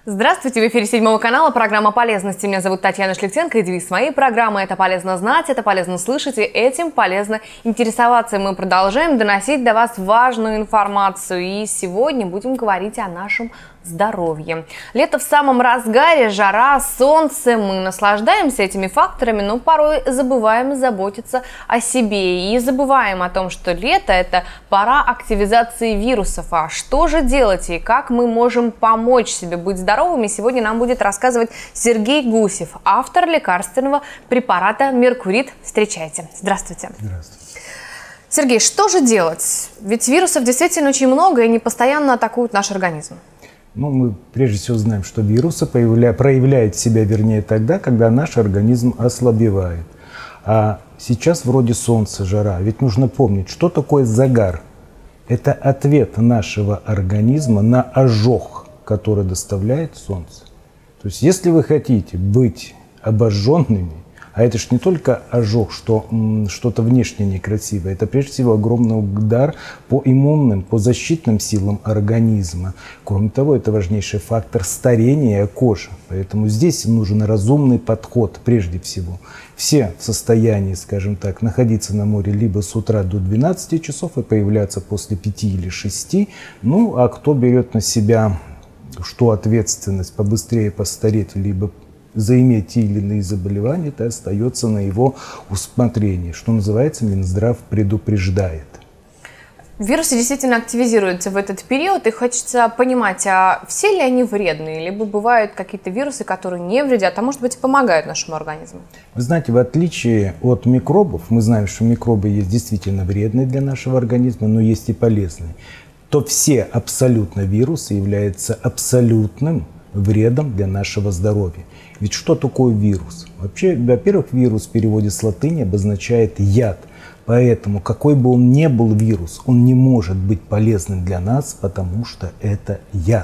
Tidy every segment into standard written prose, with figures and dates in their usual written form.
Здравствуйте, в эфире 7 канала, программа «Полезности». Меня зовут Татьяна Шлихтенко, и девиз моей программы – это полезно знать, это полезно слышать, и этим полезно интересоваться. И мы продолжаем доносить до вас важную информацию. И сегодня будем говорить о нашем здоровье. Лето в самом разгаре, жара, солнце. Мы наслаждаемся этими факторами, но порой забываем заботиться о себе. И забываем о том, что лето – это пора активизации вирусов. А что же делать и как мы можем помочь себе быть здоровыми, сегодня нам будет рассказывать Сергей Гусев, автор лекарственного препарата Меркурит. Встречайте. Здравствуйте. Здравствуйте. Сергей, что же делать? Ведь вирусов действительно очень много и они постоянно атакуют наш организм. Ну, мы прежде всего знаем, что вирусы проявляют себя, вернее, тогда, когда наш организм ослабевает. А сейчас вроде солнце, жара. Ведь нужно помнить, что такое загар. Это ответ нашего организма на ожог, который доставляет солнце. То есть, если вы хотите быть обожженными, а это же не только ожог, что что-то внешне некрасивое, это прежде всего огромный удар по иммунным, по защитным силам организма. Кроме того, это важнейший фактор старения кожи. Поэтому здесь нужен разумный подход прежде всего. Все в состоянии, скажем так, находиться на море либо с утра до 12 часов и появляться после 5 или 6. Ну, а кто берет на себя что ответственность побыстрее постареть, либо заиметь те или иные заболевания, это остается на его усмотрение. Что называется, Минздрав предупреждает. Вирусы действительно активизируются в этот период, и хочется понимать, а все ли они вредные, либо бывают какие-то вирусы, которые не вредят, а может быть и помогают нашему организму? Вы знаете, в отличие от микробов, мы знаем, что микробы есть действительно вредные для нашего организма, но есть и полезные, то все абсолютно вирусы являются абсолютным вредом для нашего здоровья. Ведь что такое вирус? Вообще, во-первых, вирус в переводе с латыни обозначает яд. Поэтому, какой бы он ни был вирус, он не может быть полезным для нас, потому что это яд.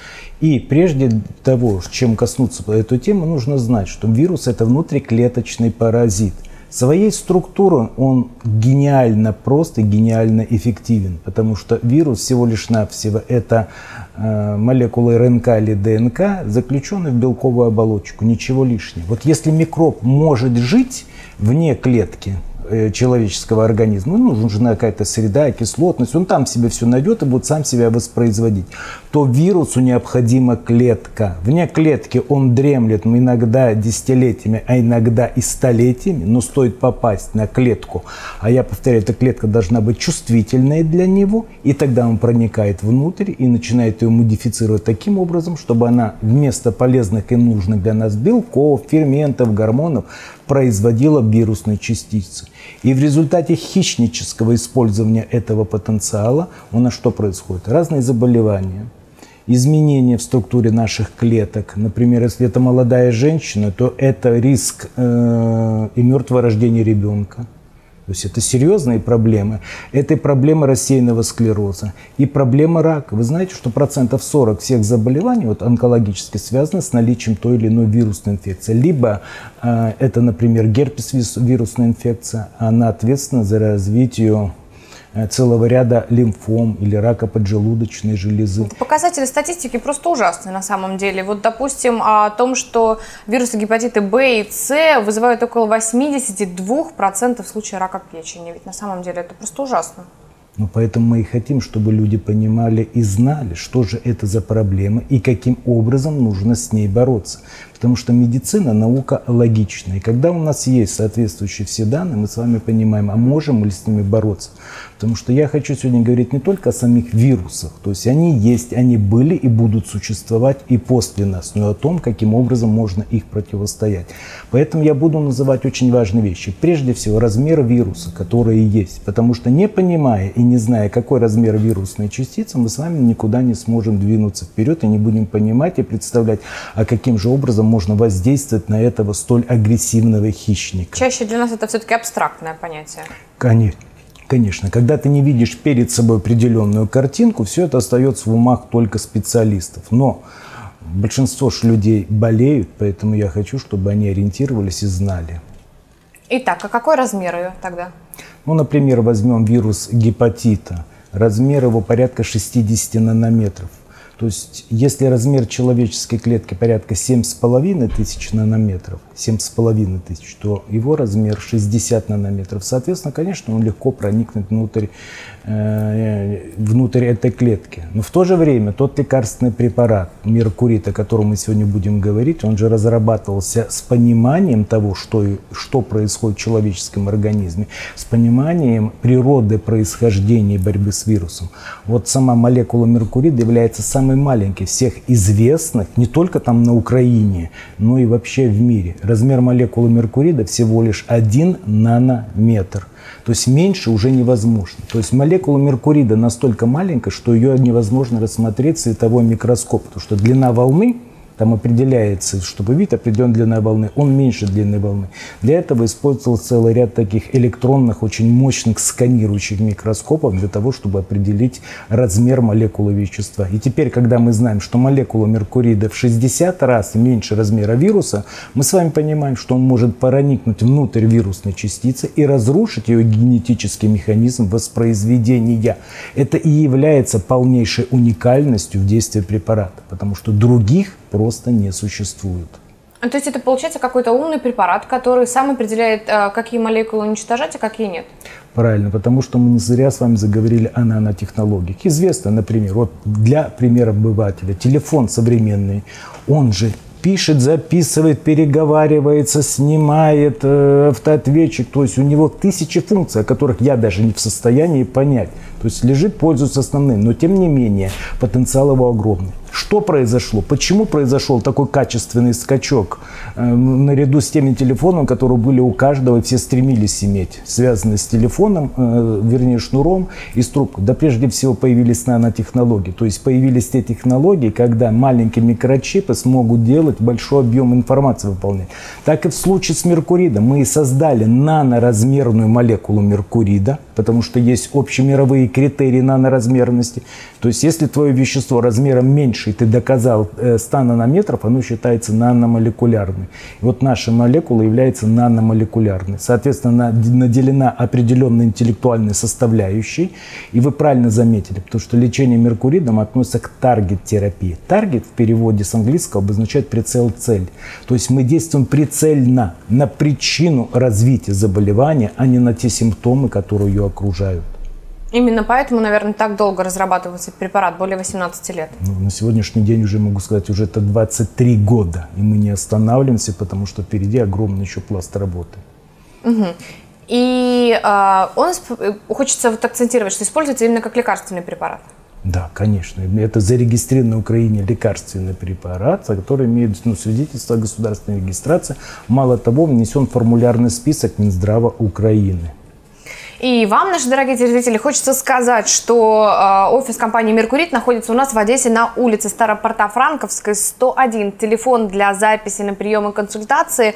И прежде того, чем коснуться эту тему, нужно знать, что вирус – это внутриклеточный паразит. Своей структурой он гениально прост и гениально эффективен, потому что вирус всего лишь навсего это молекулы РНК или ДНК, заключенные в белковую оболочку, ничего лишнего. Вот если микроб может жить вне клетки человеческого организма, ну, нужна какая-то среда, кислотность, он там себе все найдет и будет сам себя воспроизводить, то вирусу необходима клетка. Вне клетки он дремлет иногда десятилетиями, а иногда и столетиями, но стоит попасть на клетку, а я повторяю, эта клетка должна быть чувствительной для него, и тогда он проникает внутрь и начинает ее модифицировать таким образом, чтобы она вместо полезных и нужных для нас белков, ферментов, гормонов производила вирусные частицы. И в результате хищнического использования этого потенциала у нас что происходит? Разные заболевания, изменения в структуре наших клеток. Например, если это молодая женщина, то это риск и мертвого рождения ребенка. То есть это серьезные проблемы. Это и проблема рассеянного склероза, и проблема рака. Вы знаете, что 40% всех заболеваний вот, онкологически связаны с наличием той или иной вирусной инфекции. Либо это, например, герпес вирусная инфекция, она ответственна за развитие целого ряда лимфом или рака поджелудочной железы. Показатели статистики просто ужасные на самом деле. Вот, допустим, о том, что вирусы гепатита Б и С вызывают около 82% случаев рака печени. Ведь на самом деле это просто ужасно. Ну, поэтому мы и хотим, чтобы люди понимали и знали, что же это за проблема и каким образом нужно с ней бороться. Потому что медицина – наука логичная. И когда у нас есть соответствующие все данные, мы с вами понимаем, а можем мы ли с ними бороться. Потому что я хочу сегодня говорить не только о самих вирусах. То есть они есть, они были и будут существовать и после нас, но и о том, каким образом можно их противостоять. Поэтому я буду называть очень важные вещи. Прежде всего, размер вируса, которые есть. Потому что не понимая и не зная, какой размер вирусной частицы, мы с вами никуда не сможем двинуться вперед и не будем понимать и представлять, а каким же образом можно воздействовать на этого столь агрессивного хищника. Чаще для нас это все-таки абстрактное понятие. Конечно, когда ты не видишь перед собой определенную картинку, все это остается в умах только специалистов. Но большинство ж людей болеют, поэтому я хочу, чтобы они ориентировались и знали. Итак, а какой размер ее тогда? Ну, например, возьмем вирус гепатита. Размер его порядка 60 нанометров. То есть, если размер человеческой клетки порядка 7,5 тысяч нанометров, 7,5 тысяч, то его размер 60 нанометров. Соответственно, конечно, он легко проникнет внутрь этой клетки. Но в то же время тот лекарственный препарат Меркурит, о котором мы сегодня будем говорить, он же разрабатывался с пониманием того, что происходит в человеческом организме, с пониманием природы происхождения борьбы с вирусом. Вот сама молекула меркурида является самой маленькой всех известных, не только там на Украине, но и вообще в мире. Размер молекулы меркурида всего лишь 1 нанометр. То есть меньше уже невозможно. То есть молекула меркурида настолько маленькая, что ее невозможно рассмотреть в световой микроскоп, потому что длина волны, там определяется, чтобы видеть определенную длину волны, он меньше длины волны. Для этого использовался целый ряд таких электронных, очень мощных сканирующих микроскопов для того, чтобы определить размер молекулы вещества. И теперь, когда мы знаем, что молекула меркурида в 60 раз меньше размера вируса, мы с вами понимаем, что он может проникнуть внутрь вирусной частицы и разрушить ее генетический механизм воспроизведения. Это и является полнейшей уникальностью в действии препарата, потому что других просто не существует. То есть это получается какой-то умный препарат, который сам определяет, какие молекулы уничтожать, а какие нет? Правильно, потому что мы не зря с вами заговорили о нанотехнологиях. Известно, например, вот для примера обывателя, телефон современный, он же пишет, записывает, переговаривается, снимает автоответчик. То есть у него тысячи функций, о которых я даже не в состоянии понять. То есть лежит, пользуется основным, но тем не менее потенциал его огромный. Что произошло? Почему произошел такой качественный скачок наряду с теми телефонами, которые были у каждого, и все стремились иметь, связанные с телефоном, вернее шнуром и с трубкой? Да прежде всего появились нанотехнологии. То есть появились те технологии, когда маленькие микрочипы смогут делать большой объем информации, выполнять. Так и в случае с меркуридом. Мы создали наноразмерную молекулу меркурида, потому что есть общемировые критерии наноразмерности. То есть если твое вещество размером меньше, и ты доказал 100 нанометров, оно считается наномолекулярной. И вот наша молекула является наномолекулярной. Соответственно, наделена определенной интеллектуальной составляющей. И вы правильно заметили, потому что лечение меркуридом относится к таргет-терапии. Таргет в переводе с английского обозначает прицел-цель. То есть мы действуем прицельно на причину развития заболевания, а не на те симптомы, которые ее окружают. Именно поэтому, наверное, так долго разрабатывался препарат, более 18 лет. На сегодняшний день уже могу сказать, уже это 23 года. И мы не останавливаемся, потому что впереди огромный еще пласт работы. Угу. И хочется вот акцентировать, что используется именно как лекарственный препарат. Да, конечно. Это зарегистрированный на Украине лекарственный препарат, который имеет свидетельство о государственной регистрации. Мало того, внесен в формулярный список Минздрава Украины. И вам, наши дорогие телезрители, хочется сказать, что офис компании «Меркурит» находится у нас в Одессе на улице Старопортофранковской, 101. Телефон для записи на прием и консультации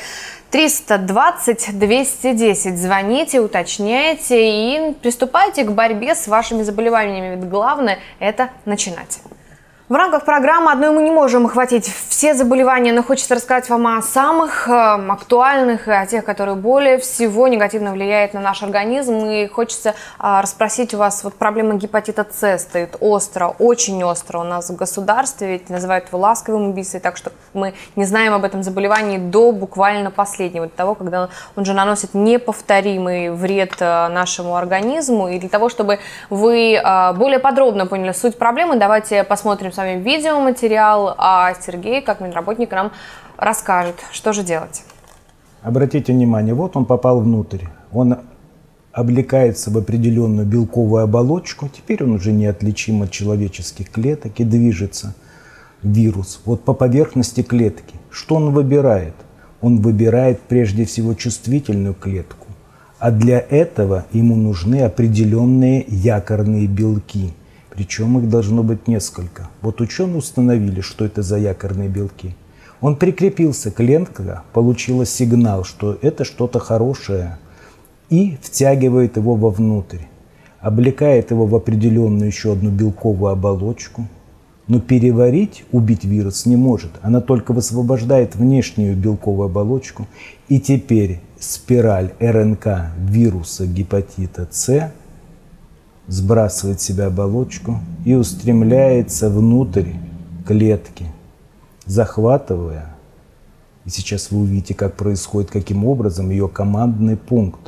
320-210. Звоните, уточняйте и приступайте к борьбе с вашими заболеваниями. Ведь главное – это начинать. В рамках программы одной мы не можем охватить все заболевания, но хочется рассказать вам о самых актуальных и о тех, которые более всего негативно влияют на наш организм. И хочется расспросить у вас, вот проблема гепатита С стоит остро, очень остро у нас в государстве, ведь называют его ласковым убийцей, так что мы не знаем об этом заболевании до буквально последнего, до того, когда он же наносит неповторимый вред нашему организму. И для того, чтобы вы более подробно поняли суть проблемы, давайте посмотрим с вами видеоматериал, а Сергей, как медработник, нам расскажет, что же делать. Обратите внимание, вот он попал внутрь, он облекается в определенную белковую оболочку, теперь он уже неотличим от человеческих клеток и движется вирус вот по поверхности клетки. Что он выбирает? Он выбирает прежде всего чувствительную клетку, а для этого ему нужны определенные якорные белки. Причем их должно быть несколько. Вот ученые установили, что это за якорные белки. Он прикрепился, клетка получила сигнал, что это что-то хорошее, и втягивает его вовнутрь, облекает его в определенную еще одну белковую оболочку, но переварить, убить вирус не может. Она только высвобождает внешнюю белковую оболочку, и теперь спираль РНК вируса гепатита С сбрасывает в себя оболочку и устремляется внутрь клетки, захватывая, и сейчас вы увидите, как происходит, каким образом ее командный пункт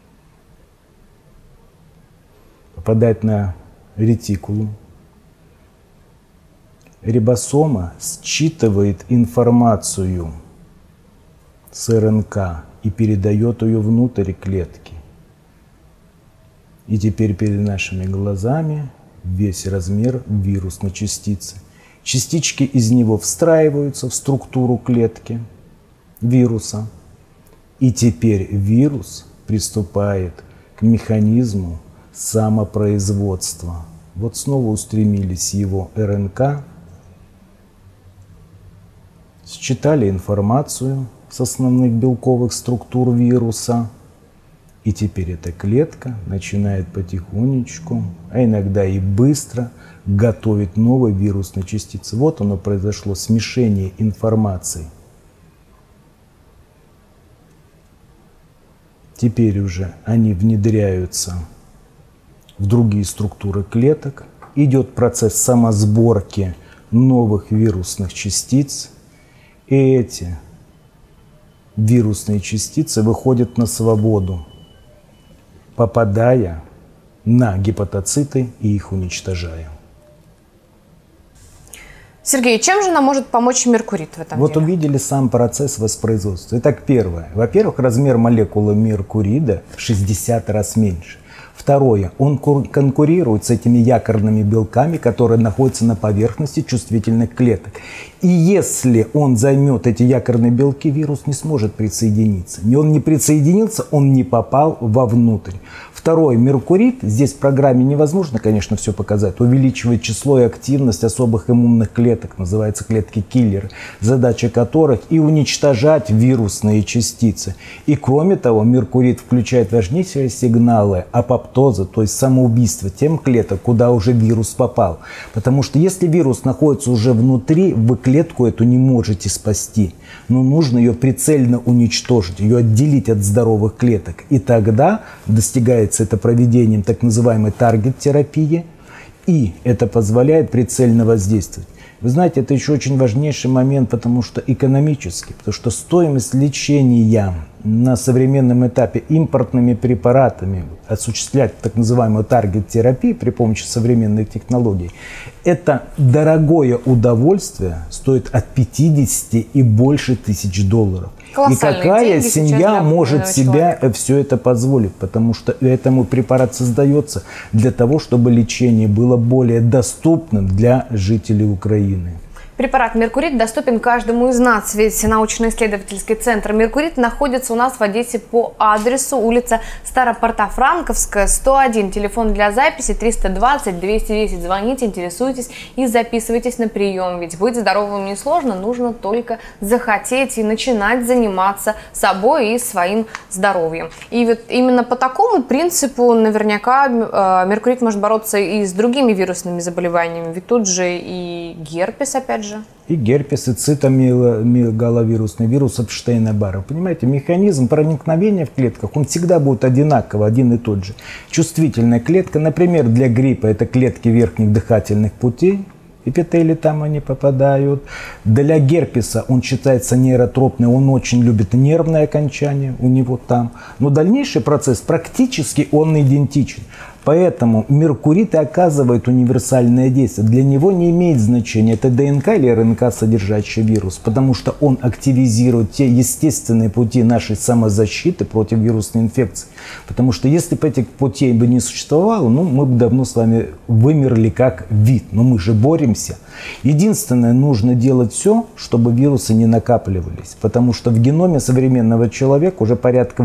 попадает на ретикулум. Рибосома считывает информацию с РНК и передает ее внутрь клетки. И теперь перед нашими глазами весь размер вирусной частицы. Частички из него встраиваются в структуру клетки вируса. И теперь вирус приступает к механизму самопроизводства. Вот снова устремились его РНК, считали информацию с основных белковых структур вируса. И теперь эта клетка начинает потихонечку, а иногда и быстро, готовить новые вирусные частицы. Вот оно произошло, смешение информации. Теперь уже они внедряются в другие структуры клеток. Идет процесс самосборки новых вирусных частиц. И эти вирусные частицы выходят на свободу, попадая на гепатоциты и их уничтожая. Сергей, чем же нам может помочь меркурит в этом Вот деле? увидели сам процесс воспроизводства. Итак, первое. Во-первых, размер молекулы меркурида в 60 раз меньше. Второе. Он конкурирует с этими якорными белками, которые находятся на поверхности чувствительных клеток. И если он займет эти якорные белки, вирус не сможет присоединиться. Он не присоединился, он не попал вовнутрь. Второй, меркурит, здесь в программе невозможно, конечно, все показать, увеличивает число и активность особых иммунных клеток, называются клетки-киллеры, задача которых и уничтожать вирусные частицы. И кроме того, меркурит включает важнейшие сигналы апоптоза, то есть самоубийства тем клеток, куда уже вирус попал. Потому что если вирус находится уже внутри, вы клетку эту не можете спасти, но нужно ее прицельно уничтожить, ее отделить от здоровых клеток. И тогда достигается это проведением так называемой таргет-терапии, и это позволяет прицельно воздействовать. Вы знаете, это еще очень важнейший момент, потому что экономически, потому что стоимость лечения на современном этапе импортными препаратами, осуществлять так называемую таргет-терапию при помощи современных технологий, это дорогое удовольствие, стоит от 50 и больше тысяч долларов. И какая семья может себе все это позволить? Потому что этому препарат создается для того, чтобы лечение было более доступным для жителей Украины. Препарат «Меркурит» доступен каждому из нас, ведь научно-исследовательский центр «Меркурит» находится у нас в Одессе по адресу улица Старопортофранковская, 101. Телефон для записи 320-210. Звоните, интересуйтесь и записывайтесь на прием. Ведь быть здоровым несложно, нужно только захотеть и начинать заниматься собой и своим здоровьем. И вот именно по такому принципу наверняка «Меркурит» может бороться и с другими вирусными заболеваниями. Ведь тут же и герпес, опять же. И герпес, и цитомегаловирусный вирус Эпштейна-Барра. Понимаете, механизм проникновения в клетках, он всегда будет одинаковый, один и тот же. Чувствительная клетка, например, для гриппа это клетки верхних дыхательных путей, эпители там они попадают. Для герпеса он считается нейротропный, он очень любит нервное окончание, у него там. Но дальнейший процесс практически он идентичен. Поэтому меркурит и оказывает универсальное действие. Для него не имеет значения, это ДНК или РНК, содержащий вирус, потому что он активизирует те естественные пути нашей самозащиты против вирусной инфекции. Потому что если бы этих путей бы не существовало, мы бы давно с вами вымерли как вид. Но мы же боремся. Единственное, нужно делать все, чтобы вирусы не накапливались. Потому что в геноме современного человека уже порядка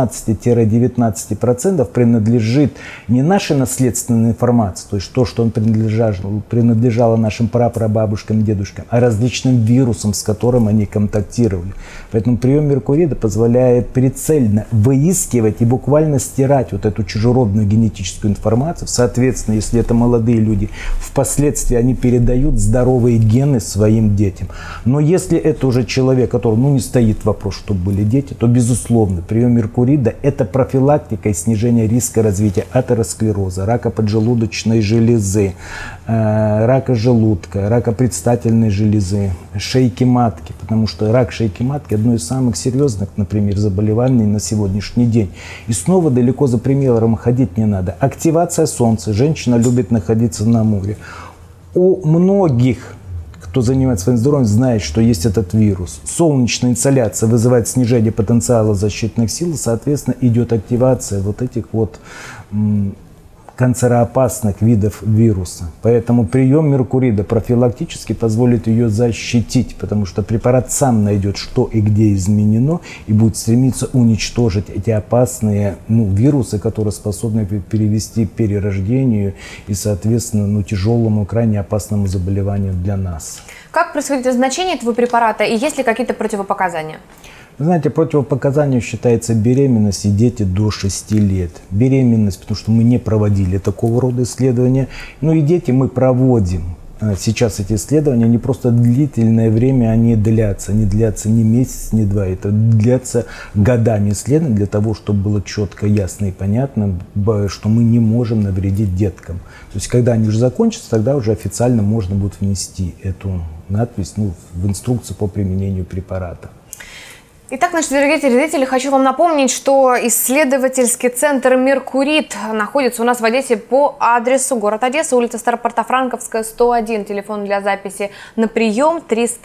18-19% принадлежит не нашей наследственной информации, то есть то, что он принадлежало нашим прапрабабушкам, дедушкам, а различным вирусам, с которыми они контактировали. Поэтому прием меркурида позволяет прицельно выискивать и буквально стирать вот эту чужеродную генетическую информацию. Соответственно, если это молодые люди, впоследствии они передают здоровые гены своим детям. Но если это уже человек, который не стоит вопрос, чтобы были дети, то, безусловно, прием меркурида – это профилактика и снижение риска развития атеросклероза, атеросклероза, рака поджелудочной железы, рака желудка, рака предстательной железы, шейки матки, потому что рак шейки матки одно из самых серьезных, например, заболеваний на сегодняшний день. И снова далеко за примером ходить не надо. Активация солнца. Женщина любит находиться на море. У многих, кто занимается своим здоровьем, знает, что есть этот вирус. Солнечная инсоляция вызывает снижение потенциала защитных сил, соответственно, идет активация вот этих вот канцероопасных видов вируса. Поэтому прием меркурида профилактически позволит ее защитить, потому что препарат сам найдет, что и где изменено, и будет стремиться уничтожить эти опасные вирусы, которые способны перевести к перерождению и, соответственно, тяжелому, крайне опасному заболеванию для нас. Как происходит назначение этого препарата и есть ли какие-то противопоказания? Вы знаете, противопоказанием считается беременность и дети до 6 лет. Беременность, потому что мы не проводили такого рода исследования. И дети мы проводим. Сейчас эти исследования, они просто длительное время, они длятся. Они длятся не месяц, не два. Это длятся годами исследований для того, чтобы было четко, ясно и понятно, что мы не можем навредить деткам. То есть, когда они уже закончатся, тогда уже официально можно будет внести эту надпись в инструкцию по применению препарата. Итак, наши дорогие телезрители, хочу вам напомнить, что исследовательский центр «Меркурит» находится у нас в Одессе по адресу город Одесса, улица Старопортофранковская, 101. Телефон для записи на прием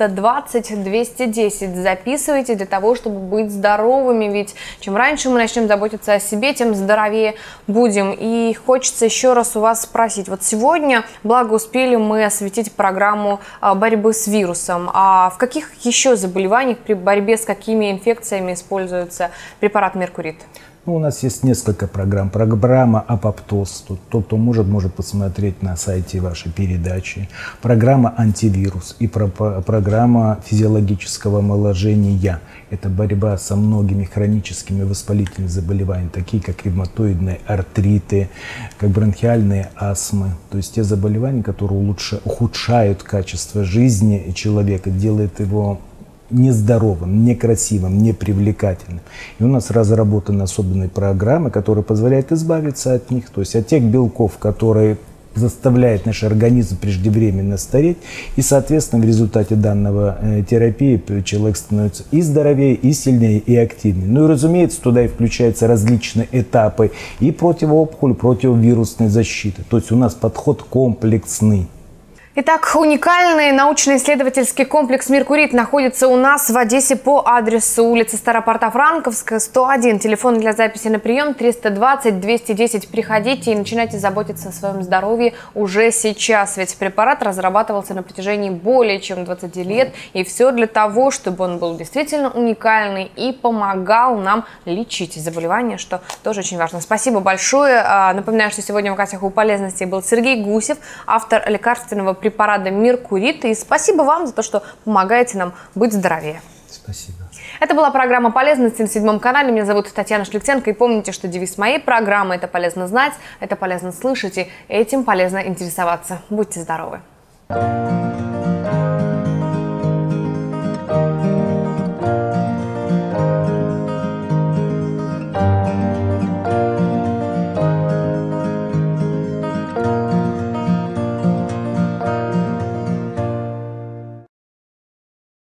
320-210. Записывайте для того, чтобы быть здоровыми, ведь чем раньше мы начнем заботиться о себе, тем здоровее будем. И хочется еще раз у вас спросить. Вот сегодня, благо, успели мы осветить программу борьбы с вирусом. А в каких еще заболеваниях при борьбе с какими инфекциями используется препарат меркурит? У нас есть несколько программ. Программа «Апоптоз». Тот, кто может посмотреть на сайте вашей передачи. Программа «Антивирус» и программа физиологического омоложения. Это борьба со многими хроническими воспалительными заболеваниями, такие как ревматоидные артриты, как бронхиальные астмы. То есть те заболевания, которые ухудшают качество жизни человека, делают его нездоровым, некрасивым, непривлекательным. И у нас разработаны особенные программы, которые позволяют избавиться от них, то есть от тех белков, которые заставляют наш организм преждевременно стареть. И, соответственно, в результате данного терапии человек становится и здоровее, и сильнее, и активнее. И, разумеется, туда и включаются различные этапы и противоопухоль, противовирусной защиты. То есть у нас подход комплексный. Итак, уникальный научно-исследовательский комплекс «Меркурит» находится у нас в Одессе по адресу улица Старопортофранковская, 101. Телефон для записи на прием 320-210. Приходите и начинайте заботиться о своем здоровье уже сейчас. Ведь препарат разрабатывался на протяжении более чем 20 лет. И все для того, чтобы он был действительно уникальный и помогал нам лечить заболевания, что тоже очень важно. Спасибо большое. Напоминаю, что сегодня в гостях у полезности был Сергей Гусев, автор лекарственного препарата «Меркурит». И спасибо вам за то, что помогаете нам быть здоровее. Спасибо. Это была программа «Полезности» на 7 канале. Меня зовут Татьяна Шлиценко. И помните, что девиз моей программы – это полезно знать, это полезно слышать и этим полезно интересоваться. Будьте здоровы.